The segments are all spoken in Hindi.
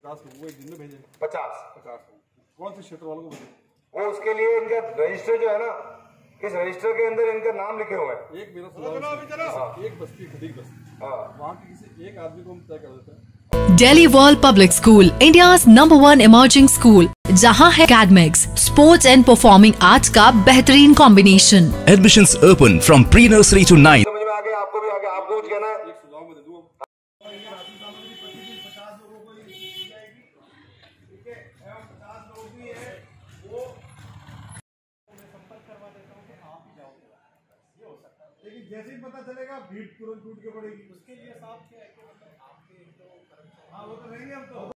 50 लोगों को एक दिन में भेजे। 50 कौन से क्षेत्र वालों को भेजे? वो उसके लिए इनका रजिस्टर जो है ना, इस रजिस्टर के अंदर इनका नाम लिखे हुए हैं। एक मेरा सवाल, एक बस्ती खटीक बस्ती, वहाँ के किसी एक आदमी को हम तय कर देते हैं। Delhi World Public School, India's #1 emerging school, जहां है academics, sports and performing arts का बेहतरीन combination. Admissions open from pre-nursery to 9. समझ में आ गया? आपको भी आ गया? आपको कुछ कहना है? एक सुझाव मैं दे दूँ, लेकिन जैसे ही पता चलेगा भीड़ तुरंत टूट के पड़ेगी। उसके लिए साफ क्या है कि मतलब आपके तो हाँ वो तो रहेंगे हम तो।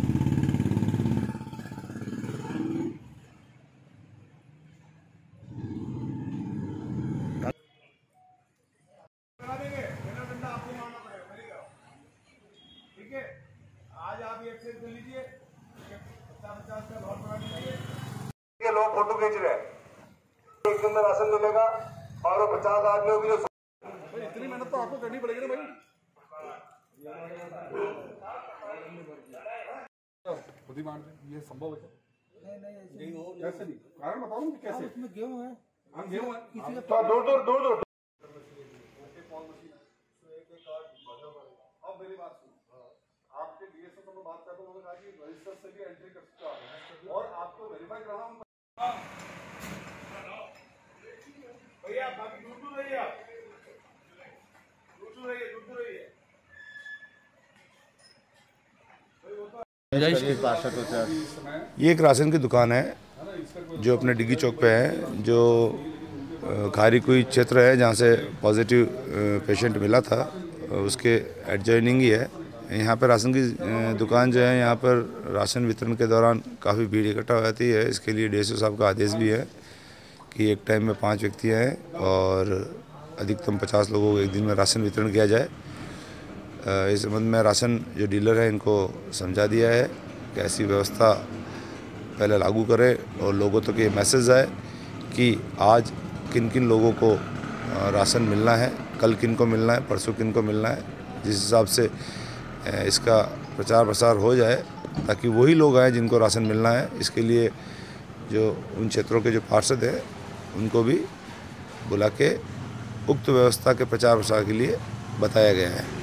करा देंगे, मेरा डंडा आपको मारना पड़ेगा, मेरी करो, ठीक है? आज आप ये एक्सचेंज कर लीजिए, 50-50 का लॉट बना लीजिए। ये लोग फोटो खींच रहे हैं, एक दिन में राशन मिलेगा और वो 50 आदमियों की जो भाई इतनी मेहनत तो आपको करनी पड़ेगी ना भाई। खुद ही मान ये संभव है क्या? नहीं हो कैसे नहीं, कारण बताओ ना कैसे। इसमें गेहूं है, हम गेहूं है किसी का दूर अब मेरी बात सुनो, आपके डीएसओ से मैं बात करता हूँ, उन्होंने कहा कि रजिस्टर से भी एंट्री कर सकते हो और आपको वेरीफाई कराना। भैया बाकी दूर रहिए, आप दूर रहिए। ये एक राशन की दुकान है जो अपने डिग्गी चौक पे है, जो खारीकुई क्षेत्र है जहाँ से पॉजिटिव पेशेंट मिला था, उसके एडजॉइनिंग ही है। यहाँ पर राशन की दुकान जो है, यहाँ पर राशन वितरण के दौरान काफ़ी भीड़ इकट्ठा हो जाती है। इसके लिए डीएसओ साहब का आदेश भी है कि एक टाइम में 5 व्यक्ति हैं और अधिकतम 50 लोगों को एक दिन में राशन वितरण किया जाए। इस संबंध में राशन जो डीलर है इनको समझा दिया है कि ऐसी व्यवस्था पहले लागू करें और लोगों तक ये मैसेज आए कि आज किन किन लोगों को राशन मिलना है, कल किन को मिलना है, परसों किन को मिलना है। जिस हिसाब से इसका प्रचार प्रसार हो जाए ताकि वही लोग आएँ जिनको राशन मिलना है। इसके लिए जो उन क्षेत्रों के जो पार्षद हैं उनको भी बुला के उक्त व्यवस्था के प्रचार प्रसार के लिए बताया गया है।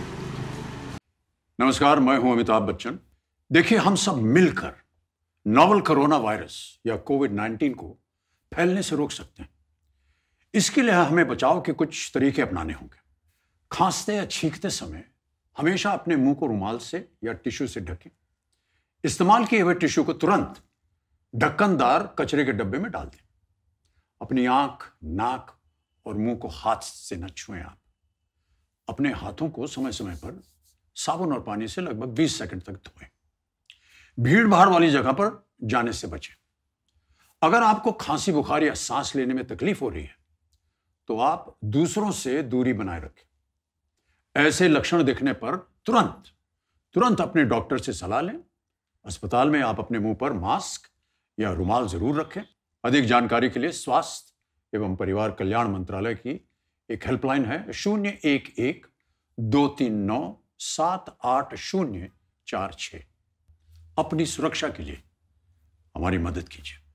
नमस्कार, मैं हूं अमिताभ बच्चन। देखिए, हम सब मिलकर नोवल कोरोना वायरस या कोविड-19 को फैलने से रोक सकते हैं। इसके लिए हमें बचाव के कुछ तरीके अपनाने होंगे। खांसते या छींकते समय हमेशा अपने मुंह को रुमाल से या टिश्यू से ढकें। इस्तेमाल किए हुए टिश्यू को तुरंत ढक्कनदार कचरे के डब्बे में डाल दें। अपनी आंख, नाक और मुंह को हाथ से न छुएं। आप अपने हाथों को समय समय पर साबुन और पानी से लगभग 20 सेकंड तक धोएं। भीड़ भाड़ वाली जगह पर जाने से बचें। अगर आपको खांसी, बुखार या सांस लेने में तकलीफ हो रही है तो आप दूसरों से दूरी बनाए रखें। ऐसे लक्षण दिखने पर तुरंत अपने डॉक्टर से सलाह लें। अस्पताल में आप अपने मुंह पर मास्क या रुमाल जरूर रखें। अधिक जानकारी के लिए स्वास्थ्य एवं परिवार कल्याण मंत्रालय की एक हेल्पलाइन है 011-239-78046। अपनी सुरक्षा के लिए हमारी मदद कीजिए।